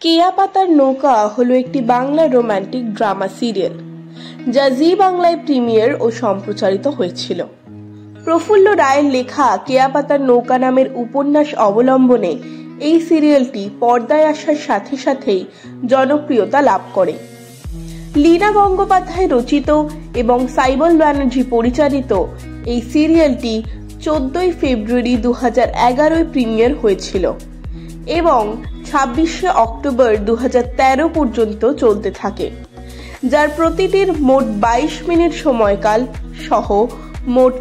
কেয়া পাতার নৌকা হলো একটি বাংলা রোমান্টিক ড্রামা সিরিয়াল যা জি বাংলায় প্রিমিয়ার ও সম্প্রচারিত হয়েছিল। প্রফুল্ল রায়ের লেখা কেয়া পাতার নৌকা নামের উপন্যাস অবলম্বনে এই সিরিয়ালটি পর্দায় আসার সাথে সাথেই জনপ্রিয়তা লাভ করে। লীনা গঙ্গোপাধ্যায় রচিত এবং সাইবল ব্যানার্জি পরিচালিত এই সিরিয়ালটি 14 ফেব্রুয়ারি 2011 প্রিমিয়ার হয়েছিল এবং 26 অক্টোবর 2013 পর্যন্ত চলতে থাকে, যার প্রতিটির মোট 22 মিনিট সময়কাল সহ মোট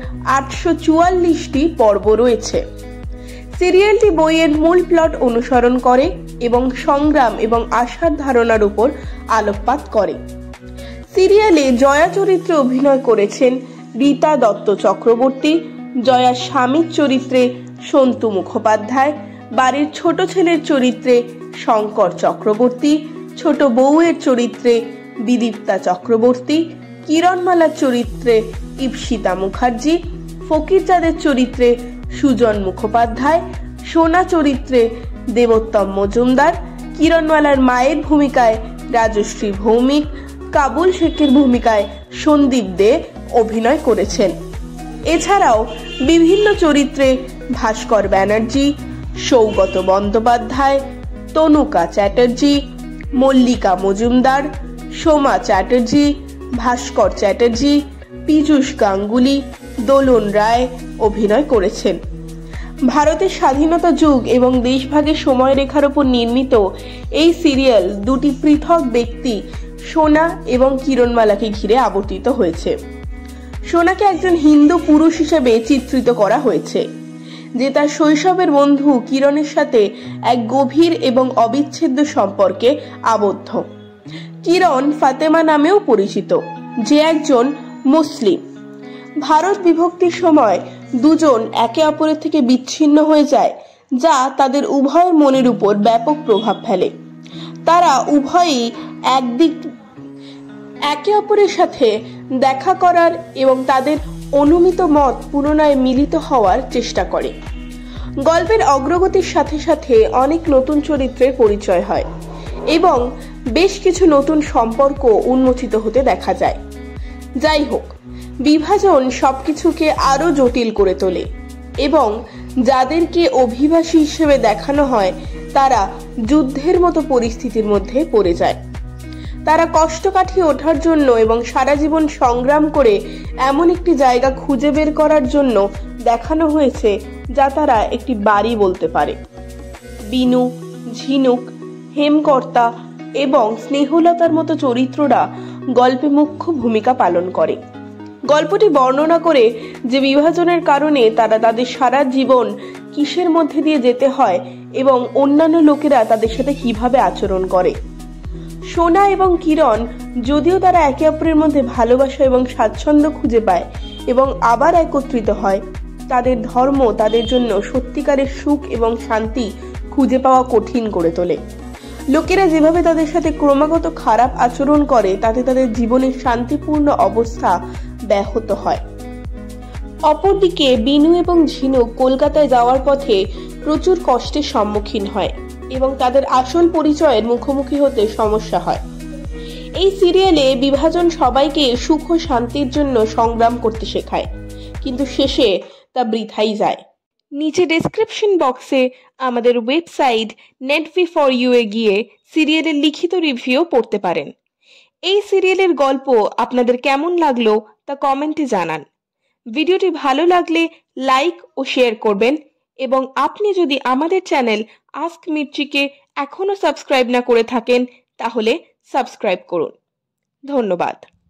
844টি পর্ব রয়েছে। সিরিয়ালটি বইয়ের মূল প্লট অনুসরণ করে এবং সংগ্রাম এবং আশার ধারণার উপর আলোকপাত করে। সিরিয়ালে জয়া চরিত্রে অভিনয় করেছেন রীতা দত্ত চক্রবর্তী, জয়া স্বামীর চরিত্রে সন্তু মুখোপাধ্যায়, বাড়ির ছোট ছেলের চরিত্রে শঙ্কর চক্রবর্তী, ছোট বউয়ের চরিত্রে বিদীপ্তা চক্রবর্তী, কিরণমালার চরিত্রে ইপ্সিতা মুখার্জি, ফকিরজাদের চরিত্রে সুজন মুখোপাধ্যায়, সোনা চরিত্রে দেবোত্তম মজুমদার, কিরণমালার মায়ের ভূমিকায় রাজশ্রী ভৌমিক, কাবুল শেখের ভূমিকায় সন্দীপ দে অভিনয় করেছেন। এছাড়াও বিভিন্ন চরিত্রে ভাস্কর ব্যানার্জি, সৌগত বন্দ্যোপাধ্যায়, তনুকা চ্যাটার্জি, মল্লিকা মজুমদার, সোমা চ্যাটার্জি, ভাস্কর চ্যাটার্জি, পীযূষ গাঙ্গুলি, দোলন রায় অভিনয় করেছেন। ভারতের স্বাধীনতা যুগ এবং দেশভাগের সময়রেখার উপর নির্মিত এই সিরিয়াল দুটি পৃথক ব্যক্তি সোনা এবং কিরণমালাকে ঘিরে আবর্তিত হয়েছে। সোনাকে একজন হিন্দু পুরুষ হিসেবে চিত্রিত করা হয়েছে, যে তার শৈশবের বন্ধু কিরণের সাথে এক গভীর এবং অবিচ্ছেদ্য সম্পর্কে আবদ্ধ। কিরণ ফাতেমা নামেও পরিচিত, যে একজন মুসলিম। ভারত বিভক্তির সময় দুজন একে অপরের থেকে বিচ্ছিন্ন হয়ে যায়, যা তাদের উভয়ের মনের উপর ব্যাপক প্রভাব ফেলে। তারা উভয়ই একে অপরের সাথে দেখা করার এবং তাদের অনুমিত মত পুনরায় মিলিত হওয়ার চেষ্টা করে। গল্পের অগ্রগতির সাথে সাথে অনেক নতুন চরিত্রের পরিচয় হয় এবং বেশ কিছু নতুন সম্পর্ক উন্মোচিত হতে দেখা যায়। যাই হোক, বিভাজন সবকিছুকে আরো জটিল করে তোলে এবং যাদেরকে অভিবাসী হিসেবে দেখানো হয় তারা যুদ্ধের মতো পরিস্থিতির মধ্যে পড়ে যায়। তারা কষ্ট কাটিয়ে ওঠার জন্য এবং সারা জীবন সংগ্রাম করে এমন একটি জায়গা খুঁজে বের করার জন্য দেখানো হয়েছে যা তারা একটি বাড়ি বলতে পারে। বিনু, ঝিনুক, হেমকর্তা এবং স্নেহলতার মতো চরিত্ররা গল্পে মুখ্য ভূমিকা পালন করে। গল্পটি বর্ণনা করে যে বিভাজনের কারণে তারা তাদের সারা জীবন কিসের মধ্যে দিয়ে যেতে হয় এবং অন্যান্য লোকেরা তাদের সাথে কিভাবে আচরণ করে। সোনা এবং কিরণ যদিও তারা একে অপরের মধ্যে ভালোবাসা এবং স্বাচ্ছন্দ্য খুঁজে পায় এবং আবার একত্রিত হয়, তাদের ধর্ম তাদের জন্য সত্যিকারের সুখ এবং শান্তি খুঁজে পাওয়া কঠিন করে তোলে। লোকেরা যেভাবে তাদের সাথে ক্রমাগত খারাপ আচরণ করে তাতে তাদের জীবনের শান্তিপূর্ণ অবস্থা ব্যাহত হয়। অপরদিকে বিনু এবং ঝিনুক কলকাতায় যাওয়ার পথে প্রচুর কষ্টের সম্মুখীন হয় এবং তাদের আসল পরিচয়ের মুখোমুখি হতে সমস্যা হয়। এই সিরিয়ালে বিভাজন সবাইকে সুখ ও শান্তির জন্য সংগ্রাম করতে শেখায়, কিন্তু শেষে তা বৃথাই যায়। নিচে ডেসক্রিপশন বক্সে আমাদের ওয়েবসাইট netv4u এ গিয়ে সিরিয়ালের লিখিত রিভিউ পড়তে পারেন। এই সিরিয়ালের গল্প আপনাদের কেমন লাগলো তা কমেন্টে জানান। ভিডিওটি ভালো লাগলে লাইক ও শেয়ার করবেন এবং আপনি যদি আমাদের চ্যানেল আস্ক মির্চিকে এখনো সাবস্ক্রাইব না করে থাকেন তাহলে সাবস্ক্রাইব করুন। ধন্যবাদ।